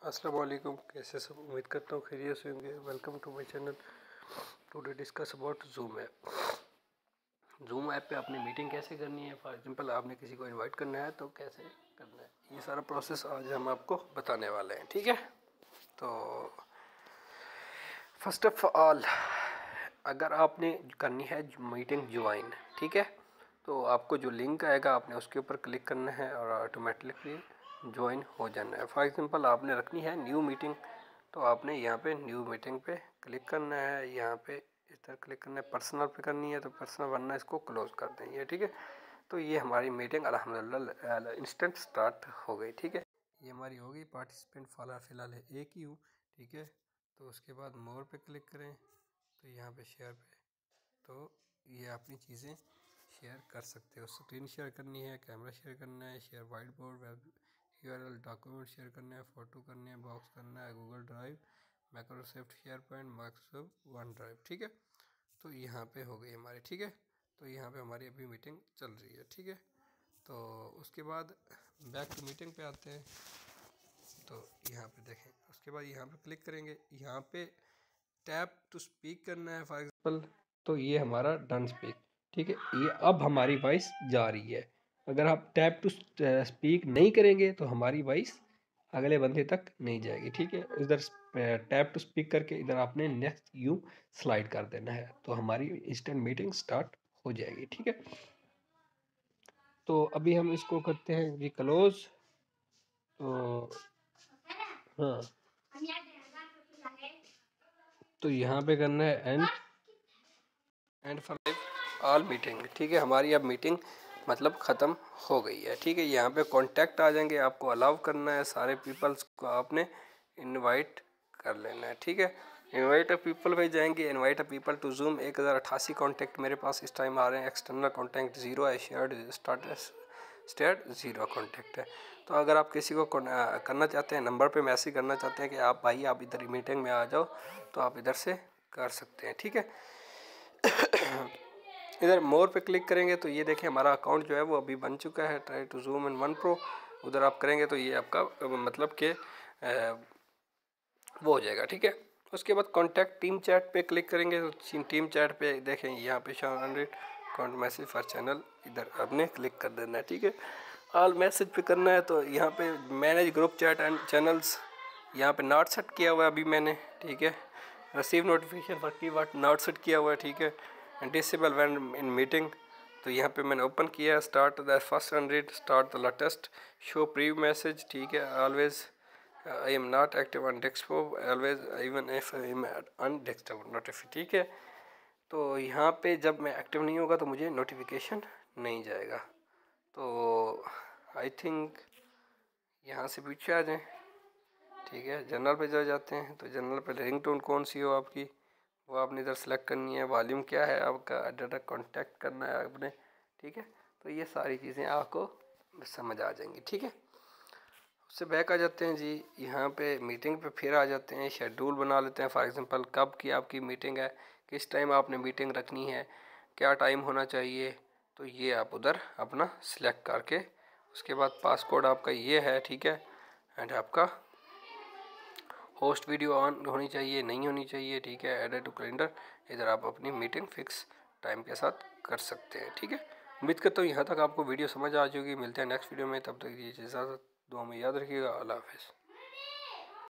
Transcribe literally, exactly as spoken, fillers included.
अस्सलाम वालेकुम, कैसे सब? उम्मीद करता हूँ खैरियत से होंगे। Welcome to my channel. Today discuss about Zoom app. Zoom app पे आपने मीटिंग कैसे करनी है। फॉर एग्जांपल आपने किसी को इनवाइट करना है तो कैसे करना है, ये सारा प्रोसेस आज हम आपको बताने वाले हैं। ठीक है, तो फर्स्ट ऑफ ऑल अगर आपने करनी है मीटिंग ज्वाइन, ठीक है, तो आपको जो लिंक आएगा आपने उसके ऊपर क्लिक करना है और ऑटोमेटिकली ज्वाइन हो जाना है। फॉर एग्जांपल आपने रखनी है न्यू मीटिंग, तो आपने यहाँ पे न्यू मीटिंग पे क्लिक करना है। यहाँ पे इस तरह क्लिक करना है। पर्सनल पे करनी है तो पर्सनल, वरना इसको क्लोज कर देंगे। ठीक है, तो ये हमारी मीटिंग अल्हम्दुलिल्लाह इंस्टेंट स्टार्ट हो गई। ठीक है, ये हमारी हो गई। पार्टिसिपेंट फाला फिलहाल है एक ही हूँ। ठीक है, तो उसके बाद मोर पे क्लिक करें तो यहाँ पे शेयर पे, तो ये अपनी चीज़ें शेयर कर सकते हो। स्क्रीन शेयर करनी है, कैमरा शेयर करना है, share white board, web URL, document share करना है, फ़ोटो करने है, बॉक्स करना है, Google drive, Microsoft SharePoint, Microsoft OneDrive. ठीक है, तो यहाँ पे हो गई हमारी। ठीक है, तो यहाँ पे हमारी अभी मीटिंग चल रही है। ठीक है, तो उसके बाद बैक टू मीटिंग पे आते हैं। तो यहाँ पे देखें, उसके बाद यहाँ पे क्लिक करेंगे, यहाँ पे टैप टू स्पीक करना है फॉर एग्जाम्पल, तो ये हमारा डन स्पीक। ठीक है, ये अब हमारी वॉइस जा रही है। अगर आप टैप टू स्पीक नहीं करेंगे तो हमारी वॉइस अगले बंदे तक नहीं जाएगी। ठीक है, इधर टैप टू स्पीक करके इधर आपने नेक्स्ट यू स्लाइड कर देना है, तो हमारी इंस्टेंट मीटिंग स्टार्ट हो जाएगी। ठीक है, तो अभी हम इसको करते हैं जी क्लोज। तो हाँ, तो यहाँ पे करना है and end for all meeting. ठीक है, हमारी अब मीटिंग मतलब ख़त्म हो गई है। ठीक है, यहाँ पे कॉन्टैक्ट आ जाएंगे, आपको अलाउ करना है, सारे पीपल्स को आपने इनवाइट कर लेना है। ठीक है, इनवाइट अ पीपल पे जाएंगे, invite a people to Zoom. एक हज़ार अट्ठासी कॉन्टैक्ट मेरे पास इस टाइम आ रहे हैं। एक्सटर्नल कॉन्टैक्ट ज़ीरो है, shared start state zero contact है। तो अगर आप किसी को करना चाहते हैं, नंबर पे मैसेज करना चाहते हैं कि आप भाई आप इधर मीटिंग में आ जाओ, तो आप इधर से कर सकते हैं। ठीक है, इधर मोर पे क्लिक करेंगे तो ये देखें हमारा अकाउंट जो है वो अभी बन चुका है। Try to zoom in one pro, उधर आप करेंगे तो ये आपका मतलब कि वो हो जाएगा। ठीक है, उसके बाद कॉन्टैक्ट टीम चैट पे क्लिक करेंगे तो टीम चैट पे देखें यहाँ पे hundred count message for channel, इधर आपने क्लिक कर देना है। ठीक है, ऑल मैसेज पे करना है तो यहाँ पे manage group chat and channels, यहाँ पे नॉट सेट किया हुआ है अभी मैंने। ठीक है, receive notification for keyword not set किया हुआ है। ठीक है, डिसेबल व्हेन इन मीटिंग, तो यहाँ पे मैंने ओपन किया। Start the first hundred, start the latest, show preview message. ठीक है, always I am not active on desktop, always even if I am on desktop notification. ठीक है, तो यहाँ पे जब मैं एक्टिव नहीं होगा तो मुझे नोटिफिकेशन नहीं जाएगा। तो आई थिंक यहाँ से पीछे आ जाएं। ठीक है, जनरल पे जा जाते हैं, तो जनरल पे रिंगटोन कौन सी हो आपकी वो आपने इधर सेलेक्ट करनी है। वॉल्यूम क्या है आपका, डाटा कॉन्टैक्ट करना है आपने। ठीक है, तो ये सारी चीज़ें आपको समझ आ जाएंगी। ठीक है, उससे बैक आ जाते हैं जी, यहाँ पे मीटिंग पे फिर आ जाते हैं। शेड्यूल बना लेते हैं। फॉर एग्जांपल कब की आपकी मीटिंग है, किस टाइम आपने मीटिंग रखनी है, क्या टाइम होना चाहिए, तो ये आप उधर अपना सिलेक्ट करके, उसके बाद पासकोड आपका ये है। ठीक है, एंड आपका होस्ट वीडियो ऑन होनी चाहिए, नहीं होनी चाहिए। ठीक है, एड टू कैलेंडर, इधर आप अपनी मीटिंग फिक्स टाइम के साथ कर सकते हैं। ठीक है, उम्मीद करता हूँ यहाँ तक आपको वीडियो समझ आ जाएगी। मिलते हैं नेक्स्ट वीडियो में, तब तक ये इजाज़त, दुआ में याद रखिएगा। अल्लाह हाफ़िज़।